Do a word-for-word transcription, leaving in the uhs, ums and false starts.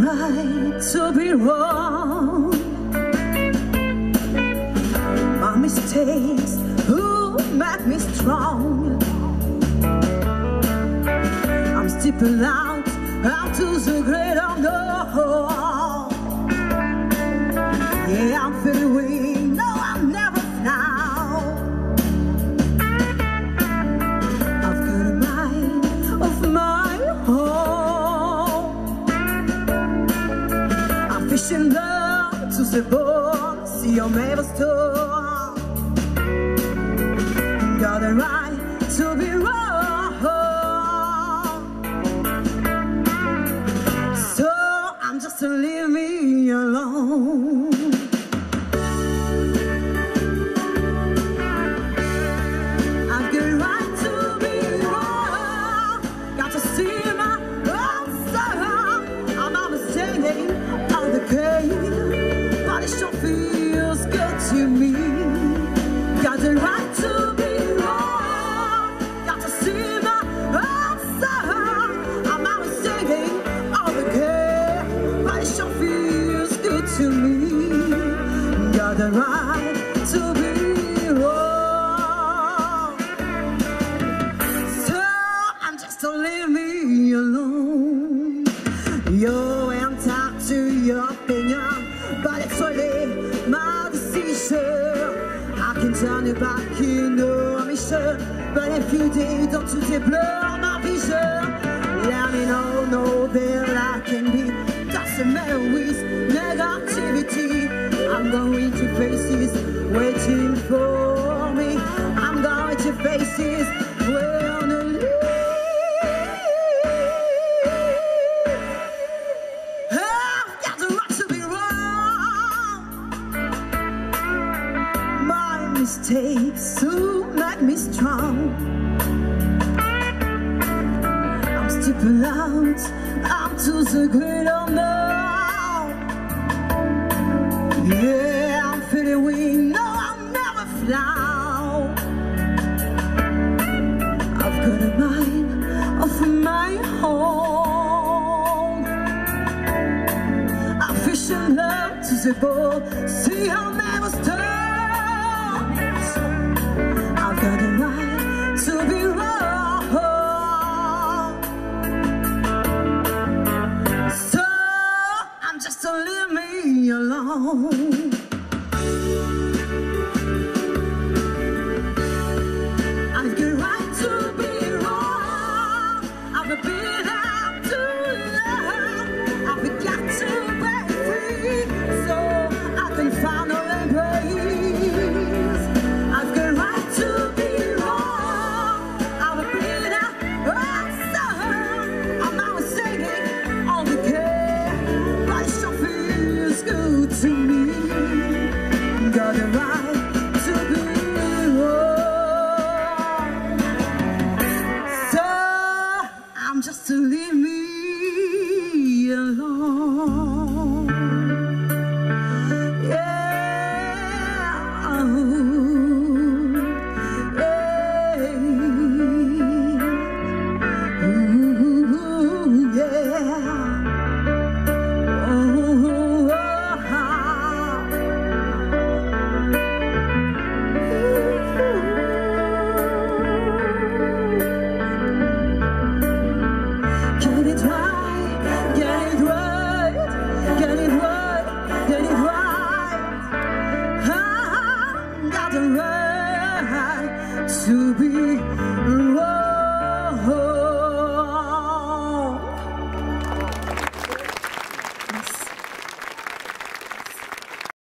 right to be wrong. My mistakes who make me strong. I'm stepping out, out to the great unknown. Yeah, I'm feeling weak, no, I'm never found. I've got a mind of my own. I'm fishing down to the bone, see I'm never storm. Got a right to be wrong. So I'm just to leave me alone. I've got a right to be wrong. Got to see my own side. I'm always singing all the pain, but it sure feels good to me. Got the right to be wrong. Got to see my own side. I'm always singing all the pain, but it sure feels good to me. Got the right to be wrong. So I'm just to leave me alone. You're entitled to your opinion, but it's really my decision. I can turn it back, you know I'm sure. But if you did, don't you dare blur my vision. Let me know, know that I can be. Doesn't matter with negativity. I'm going to faces waiting for me. I'm going to faces where on the leave. I've got the right to be wrong. My mistakes to make me strong. I'm stepping out, I'm to the great unknown. Yeah, I'm feeling weak, no, I'll never fly. I've got a mind of my own. I'm fishing love to the ball, see I'll never stop. I've got a right to be wrong. So I'm just to leave me alone. I've got a right to be wrong. I've been out too long. I've got to be free, so I can find no embrace. I've got a right to be wrong. I've been out so long. I'm always singing all the care, but it sure feels good to me. Got a right to be wrong. So I'm just to leave me alone. Yeah, oh, yeah, ooh, yeah, oh, get it right, get it right, get it right, get it right. I got the right to be